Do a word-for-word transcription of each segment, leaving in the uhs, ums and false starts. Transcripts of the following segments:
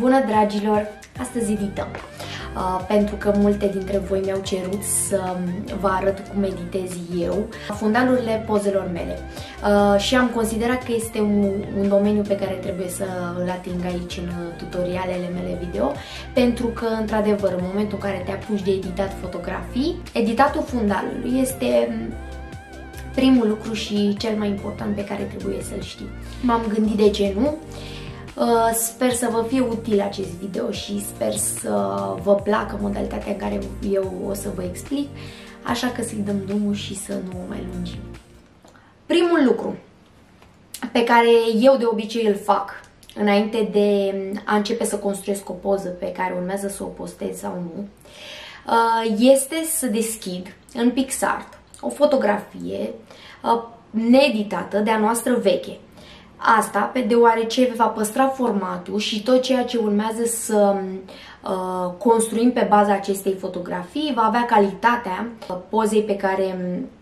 Bună, dragilor! Astăzi edităm, uh, pentru că multe dintre voi mi-au cerut să vă arăt cum editez eu fundalurile pozelor mele. Uh, și am considerat că este un, un domeniu pe care trebuie să îl ating aici în tutorialele mele video, pentru că, într-adevăr, în momentul în care te apuci de editat fotografii, editatul fundalului este primul lucru și cel mai important pe care trebuie să-l știi. M-am gândit de ce nu. Uh, sper să vă fie util acest video și sper să vă placă modalitatea în care eu o să vă explic, așa că să-i dăm drumul și să nu o mai lungim. Primul lucru pe care eu de obicei îl fac înainte de a începe să construiesc o poză pe care urmează să o postez sau nu, uh, este să deschid în PicsArt o fotografie uh, needitată de-a noastră veche. Asta pe deoarece va păstra formatul și tot ceea ce urmează să uh, construim pe baza acestei fotografii va avea calitatea pozei pe care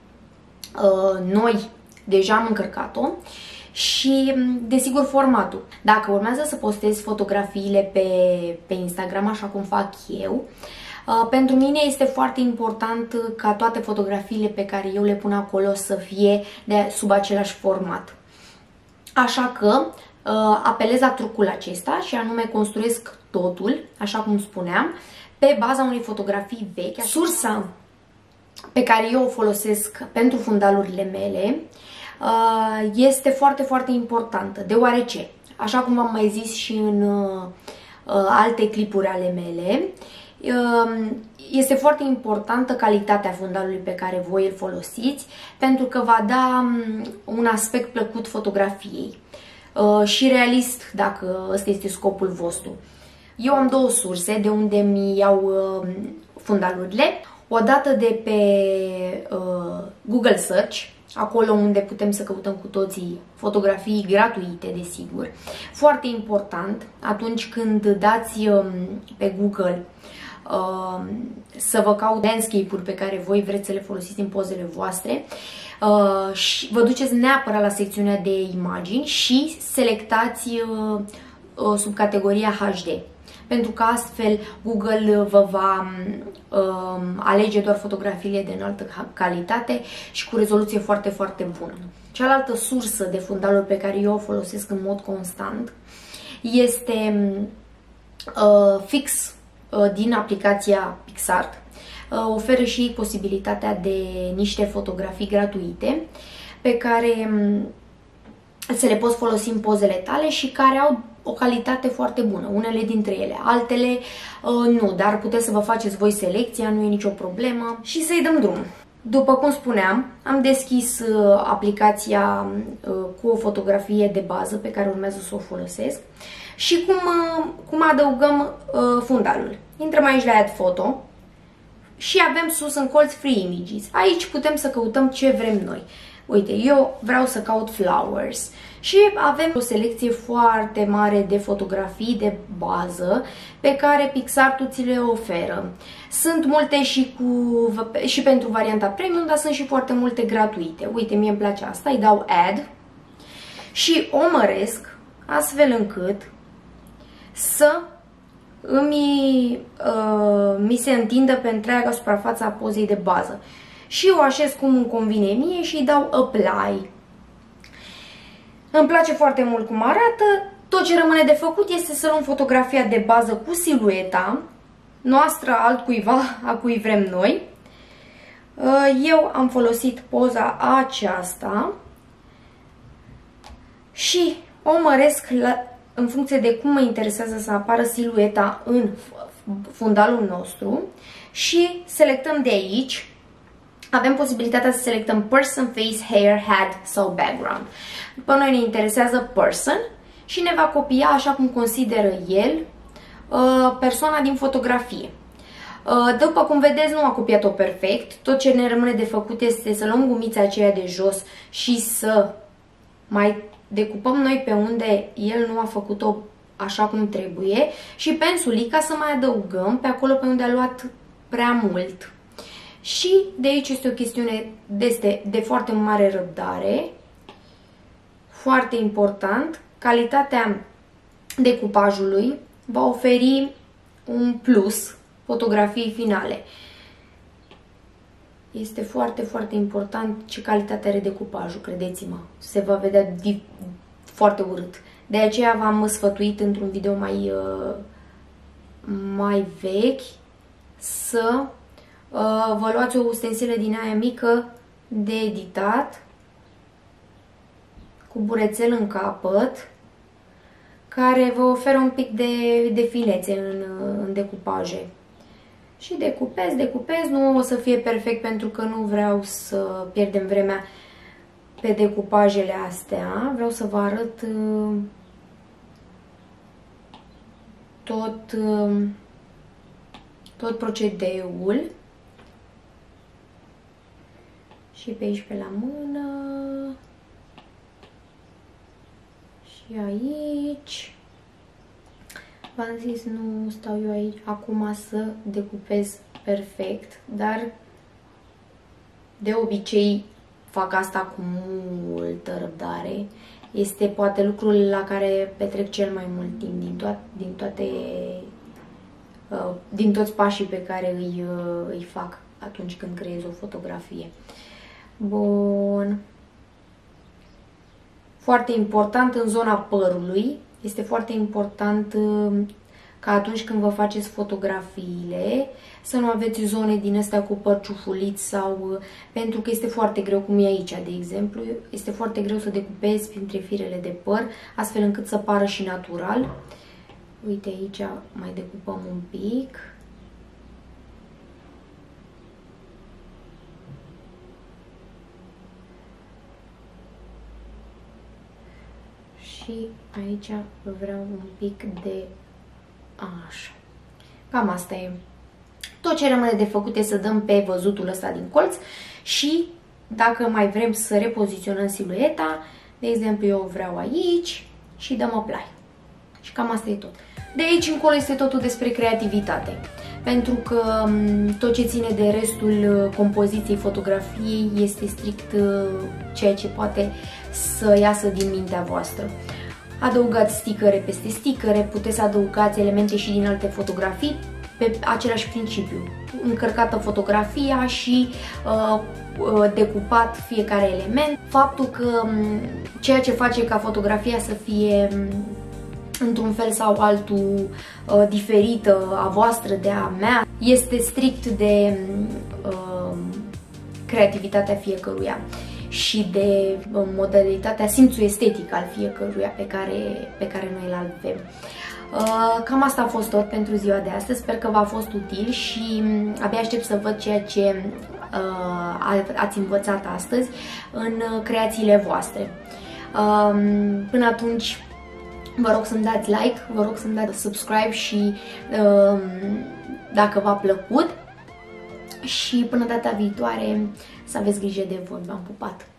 uh, noi deja am încărcat-o și, desigur, formatul. Dacă urmează să postez fotografiile pe, pe Instagram, așa cum fac eu, uh, pentru mine este foarte important ca toate fotografiile pe care eu le pun acolo să fie de sub același format. Așa că uh, apelez la trucul acesta și anume construiesc totul, așa cum spuneam, pe baza unei fotografii vechi. Sursa pe care eu o folosesc pentru fundalurile mele uh, este foarte, foarte importantă, deoarece, așa cum v-am mai zis și în uh, alte clipuri ale mele, uh, este foarte importantă calitatea fundalului pe care voi îl folosiți, pentru că va da un aspect plăcut fotografiei uh, și realist, dacă ăsta este scopul vostru. Eu am două surse de unde mi iau uh, fundalurile. O dată de pe uh, Google Search, acolo unde putem să căutăm cu toții fotografii gratuite, desigur. Foarte important, atunci când dați uh, pe Google Uh, să vă caut landscape-uri pe care voi vreți să le folosiți în pozele voastre uh, și vă duceți neapărat la secțiunea de imagini și selectați uh, uh, sub categoria H D, pentru că astfel Google vă va uh, alege doar fotografiile de înaltă calitate și cu rezoluție foarte, foarte bună. Cealaltă sursă de fundaluri pe care eu o folosesc în mod constant este uh, Fix din aplicația PicsArt. Oferă și posibilitatea de niște fotografii gratuite pe care să le poți folosi în pozele tale și care au o calitate foarte bună, unele dintre ele, altele nu, dar puteți să vă faceți voi selecția, nu e nicio problemă și să-i dăm drum. După cum spuneam, am deschis aplicația cu o fotografie de bază pe care urmează să o folosesc și cum, cum adăugăm fundalul. Intrăm aici la Add Photo și avem sus în colț Free Images. Aici putem să căutăm ce vrem noi. Uite, eu vreau să caut flowers și avem o selecție foarte mare de fotografii de bază pe care PicsArt-ul ți le oferă. Sunt multe și, cu, și pentru varianta premium, dar sunt și foarte multe gratuite. Uite, mie îmi place asta, îi dau Add și o măresc astfel încât să îmi, uh, mi se întindă pe întreaga suprafață a pozei de bază. Și o așez cum îmi convine mie și îi dau Apply. Îmi place foarte mult cum arată. Tot ce rămâne de făcut este să luăm fotografia de bază cu silueta noastră, altcuiva, a cui vrem noi. Eu am folosit poza aceasta și o măresc la, în funcție de cum mă interesează să apară silueta în fundalul nostru și selectăm de aici. Avem posibilitatea să selectăm Person, Face, Hair, Head sau Background. Pe noi ne interesează Person și ne va copia așa cum consideră el persoana din fotografie. După cum vedeți, nu a copiat-o perfect. Tot ce ne rămâne de făcut este să luăm gumița aceea de jos și să mai decupăm noi pe unde el nu a făcut-o așa cum trebuie și pensulica să mai adăugăm pe acolo pe unde a luat prea mult. Și de aici este o chestiune de, de foarte mare răbdare, foarte important, calitatea decupajului va oferi un plus fotografiei finale. Este foarte, foarte important ce calitate are decupajul, credeți-mă. Se va vedea foarte urât. De aceea v-am sfătuit într-un video mai, mai vechi să uh, vă luați o ustensilă din aia mică de editat cu burețel în capăt, care vă oferă un pic de, de finețe în, în decupaje. Și decupez, decupez, nu o să fie perfect pentru că nu vreau să pierdem vremea pe decupajele astea. Vreau să vă arăt uh, tot, uh, tot procedeul. Și pe aici pe la mână. Și aici. V-am zis, nu stau eu aici acum să decupez perfect, dar de obicei fac asta cu multă răbdare. Este poate lucrul la care petrec cel mai mult timp din, to din toate uh, din toți pașii pe care îi, uh, îi fac atunci când creez o fotografie. Bun. Foarte important în zona părului. Este foarte important ca atunci când vă faceți fotografiile să nu aveți zone din astea cu păr ciufulit sau pentru că este foarte greu, cum e aici, de exemplu, este foarte greu să decupezi printre firele de păr, astfel încât să pară și natural. Uite, aici mai decupăm un pic. Și aici vreau un pic de așa. Cam asta e. Tot ce rămâne de făcut e să dăm pe văzutul ăsta din colț și dacă mai vrem să repoziționăm silueta, de exemplu eu vreau aici și dăm apply. Și cam asta e tot. De aici încolo este totul despre creativitate. Pentru că tot ce ține de restul compoziției fotografiei este strict ceea ce poate să iasă din mintea voastră. Adăugați stickere peste stickere, puteți adăugați elemente și din alte fotografii pe același principiu. Încărcată fotografia și uh, decupat fiecare element. Faptul că ceea ce face ca fotografia să fie într-un fel sau altul uh, diferită a voastră de a mea este strict de uh, creativitatea fiecăruia și de uh, modalitatea, simțul estetic al fiecăruia pe care, pe care noi îl avem. Uh, cam asta a fost tot pentru ziua de astăzi, sper că v-a fost util și abia aștept să văd ceea ce uh, ați învățat astăzi în creațiile voastre. Uh, până atunci vă rog să-mi dați like, vă rog să-mi dați subscribe și uh, dacă v-a plăcut și până data viitoare să aveți grijă de voi. V-am pupat!